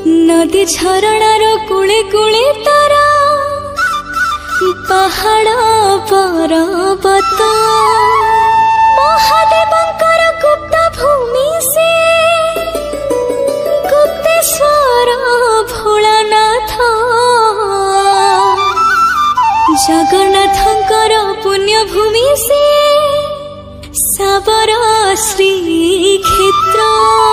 नदी झरणार कूले कूले तारा पहाड़ पर्वत महादेवंकर गुप्त भूमि से गुप्तेश्वर भोलानाथ जगन्नाथंकर पुण्य भूमि से साबर श्री क्षेत्र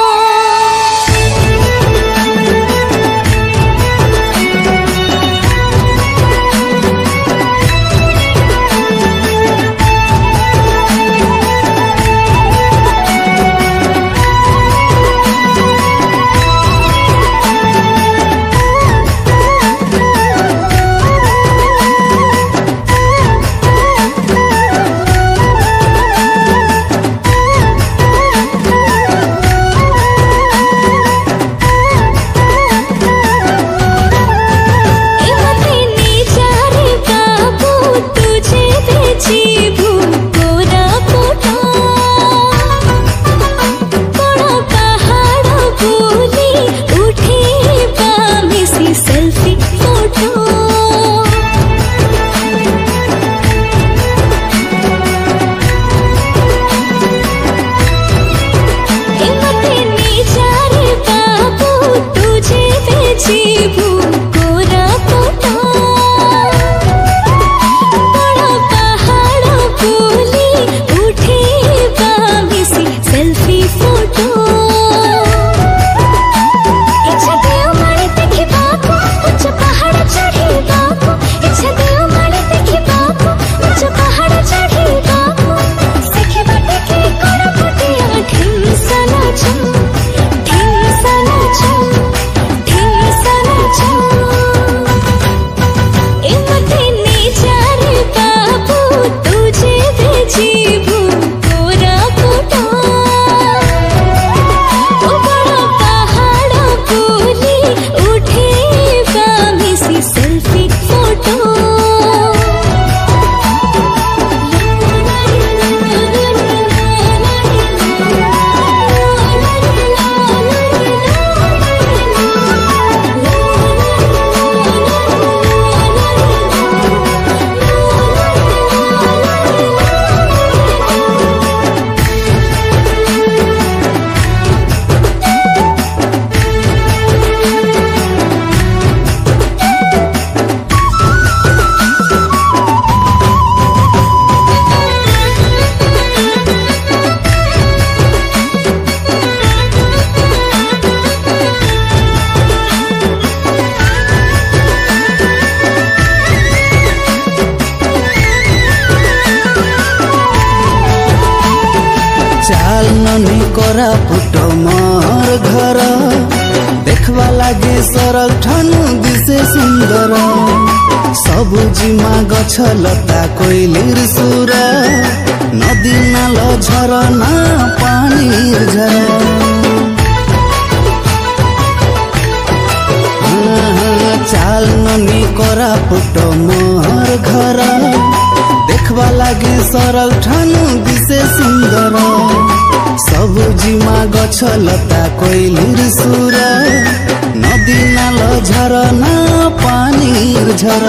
कोरापुट मोर घर देखवा लगे सरल ठानु दिसे सुंदर सबुजिमा गछ लता कोइलिर सुर नदी नाल झरना पानीर झर चाल ननी कोरापुट मोर घर देखवा लगे सरल ठानु दिसे सुंदर सबुजिमा गछ लता कोइलिर सुर नदी नाल झरना पानीर झर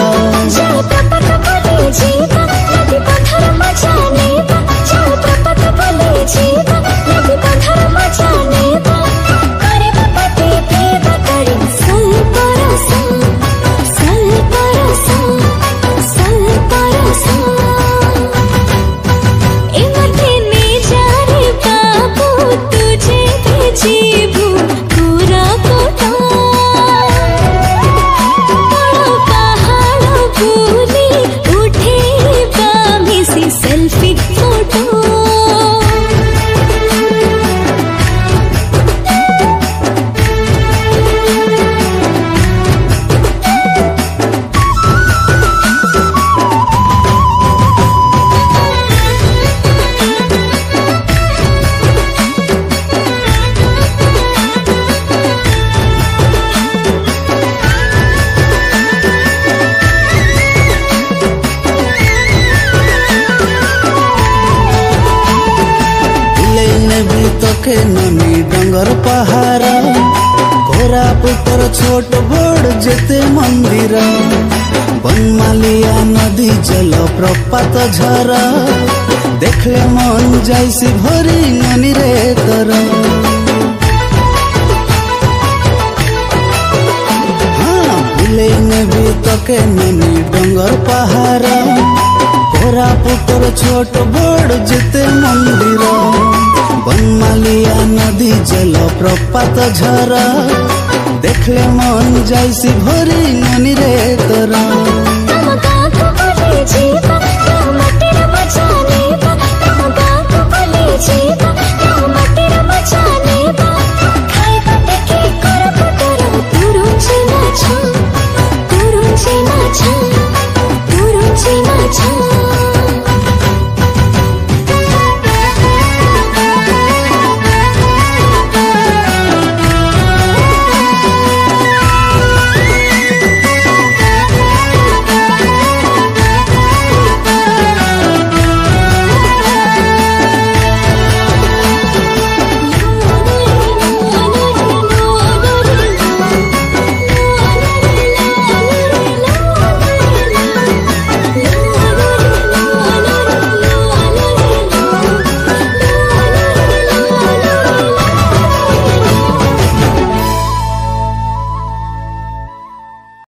कोरापुटर छोट बड़ जेते मंदिर बनमालिया नदी जल प्रपात झरा देखले मन जाइसी भरी ननी रे तर भूले भी तके ननी डंगर पहाड़ कोरापुटर छोट बड़ जेते मंदिर बनमालिया नदी जल प्रपात झरा देखले मन जाइसी भरी ननी रे तर।